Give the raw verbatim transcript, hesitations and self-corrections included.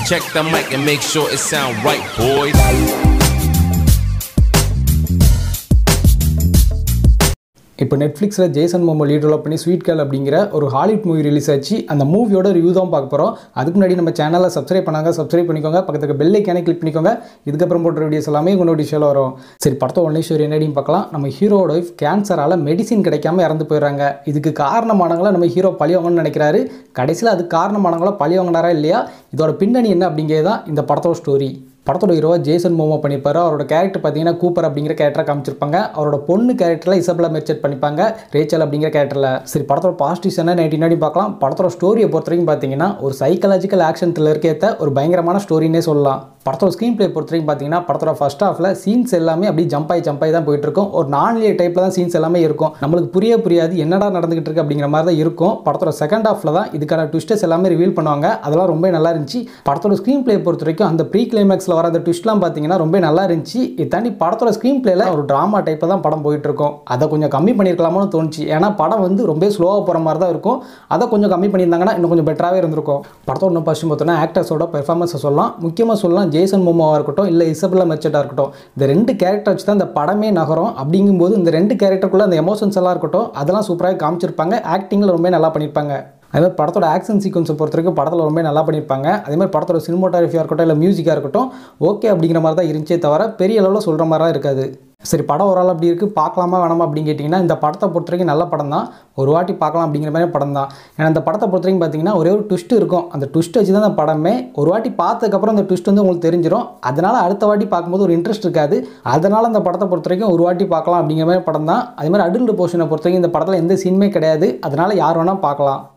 Check the mic and make sure it sound right, boys. இப்போ நெட்ஃப்ளிக்ஸில் Jason Momoa lead develop பண்ணி sweet girl அப்படிங்கிற ஒரு Hollywood movie release ஆச்சு. அந்த மூவியோட ரிவ்யூ தான் பார்க்க போகிறோம். அதுக்கு முன்னாடி நம்ம சேனலை சப்ஸ்கிரைப் பண்ணாங்க, சப்ஸ்கிரைப் பண்ணிக்கோங்க. பக்கத்துக்கு பெல் ஐக்கானே கிளிக் பண்ணிக்கோங்க. இதுக்கப்புறம் போட்ட வீடியோஸ் எல்லாமே உங்கள் நோட்டிஃபிகேஷனில் வரும். சரி, படத்தை ஒன்னே ஸ்டோரி என்னடின்னு பார்க்கலாம். நம்ம ஹீரோட ஒய்ஃப் கேன்சரால் மெடிசின் கிடைக்காம இறந்து போயிடுறாங்க. இதுக்கு காரணமானவங்கள நம்ம ஹீரோ பழிவாங்கன்னு நினைக்கிறாரு. கடைசியில் அது காரணமானவங்கள பழிவாங்கினாரா இல்லையா, இதோட பின்னணி என்ன அப்படிங்கிறது தான் இந்த படத்தோட ஸ்டோரி. படத்தோட ஹீரோவாக ஜேசன் மோமோ பண்ணிப்பார். அவரோட கேரக்டர் பார்த்தீங்கன்னா கூப்பர் அப்படிங்கிற கேரக்டரை காமிச்சிருப்பாங்க. அவரோட பொண்ணு கேரக்டரில் இசபெல்லா மெர்ச்சென்ட் பண்ணிப்பாங்க, ரேச்சல் அப்படிங்கிற கேரக்டரில். சரி, படத்தோட பாசிட்டிவ்ஸ் என்ன நைன்டீன் நாடி பார்க்கலாம். படத்தோட ஸ்டோரியை பொறுத்த வரைக்கும் பார்த்தீங்கன்னா ஒரு சைக்காலஜிக்கல் ஆக்ஷன் த்ரில்லருக்கு ஏற்ற ஒரு பயங்கரமான ஸ்டோரினே சொல்லலாம். படத்தோட ஸ்க்ரீன் பிளே பொறுத்த வரைக்கும் பார்த்தீங்கன்னா படத்தோட ஃபர்ஸ்ட் ஹாஃபில் சீன்ஸ் எல்லாமே அப்படியே ஜம்ப் ஆகி ஜம்ப் ஆகி தான் போயிட்டு இருக்கும். ஒரு நான்லியர் டைப்பில் தான் சீன்ஸ் எல்லாமே இருக்கும். நம்மளுக்கு புரிய புரியாது என்னடா நடந்துகிட்டு இருக்கு அப்படிங்கிற மாதிரி தான் இருக்கும். படத்தோட செகண்ட் ஹாஃபில் தான் இதுக்கான ட்விஸ்டர்ஸ் எல்லாமே ரிவீல் பண்ணுவாங்க. அதெல்லாம் ரொம்ப நல்லா இருந்துச்சு. படத்தோட ஸ்க்ரீன் பிளே பொறுத்த வரைக்கும் அந்த ப்ரீ கிளைமேக்ஸில் வர அந்த ட்விஸ்ட்லாம் பார்த்தீங்கன்னா ரொம்ப நல்லா இருந்துச்சு. இது தாண்டி படத்தோட ஸ்க்ரீன் பிளேல ஒரு ட்ராமா டைப்பில் தான் படம் போயிட்டு இருக்கும். அதை கொஞ்சம் கம்மி பண்ணியிருக்கலாமோன்னு தோணுச்சு. ஏன்னா படம் வந்து ரொம்ப ஸ்லோவாக போகிற மாதிரி தான் இருக்கும். அதை கொஞ்சம் கம்மி பண்ணியிருந்தாங்கன்னா இன்னும் கொஞ்சம் பெட்டராகவே இருந்திருக்கும். படத்தோட இன்னும் ஃபர்ஸ்ட் பார்த்தோன்னா ஆக்டர்ஸோட பெர்ஃபார்மன்ஸை சொல்லலாம். முக்கியமாக சொல்லலாம் ஜேசன் மோமோவாக இருக்கட்டும் இல்லை இசபெல்லா மெர்ச்சென்ட்டாக இருக்கட்டும். இந்த ரெண்டு கேரக்டர் வச்சு தான் இந்த படமே நகரும். அப்படிங்கும்போது இந்த ரெண்டு கேரக்டருக்குள்ள அந்த எமோஷன்ஸ் எல்லாம் இருக்கட்டும், அதெல்லாம் சூப்பராக காமிச்சிருப்பாங்க. ஆக்டிங்கில் ரொம்ப நல்லா பண்ணியிருப்பாங்க. அதேமாதிரி படத்தோட ஆக்ஷன் சீக்வன்ஸை பொறுத்த வரைக்கும் படத்தில் ரொம்ப நல்லா பண்ணியிருப்பாங்க. அதேமாதிரி படத்தோட சினிமோட்டோகிராஃபியாக இருக்கட்டும் இல்லை மியூசிக்காக இருக்கட்டும் ஓகே அப்படிங்கிற மாதிரி தான் இருந்துச்சே தவிர பெரிய அளவில் சொல்கிற மாதிரிலாம் இருக்காது. சரி, படம் ஒரு ஆள் அப்படி இருக்குது, பார்க்கலாமா வேணாமா அப்படின்னு கேட்டிங்கன்னா இந்த படத்தை பொறுத்த வரைக்கும் நல்ல படம் தான். ஒரு வாட்டி பார்க்கலாம் அப்படிங்கிற மாதிரி படம் தான். ஏன்னா இந்த படத்தை பொறுத்த வரைக்கும் பார்த்தீங்கன்னா ஒரே ஒரு ட்விஸ்ட் இருக்கும். அந்த ட்விஸ்ட் வச்சு தான் அந்த படமே. ஒரு வாட்டி பார்த்ததுக்கப்புறம் அந்த ட்விஸ்ட் வந்து உங்களுக்கு தெரிஞ்சிடும். அதனால் அடுத்த வாட்டி பார்க்கும்போது ஒரு இன்ட்ரெஸ்ட் இருக்காது. அதனால் அந்த படத்தை பொறுத்த வரைக்கும் ஒரு வாட்டி பார்க்கலாம் அப்படிங்கிற மாதிரி படம் தான். அதே மாதிரி அடல்ட் போர்ஷனை பொறுத்த வரைக்கும் இந்த படத்தில் எந்த சீனுமே கிடையாது. அதனால் யார் வேணால் பார்க்கலாம்.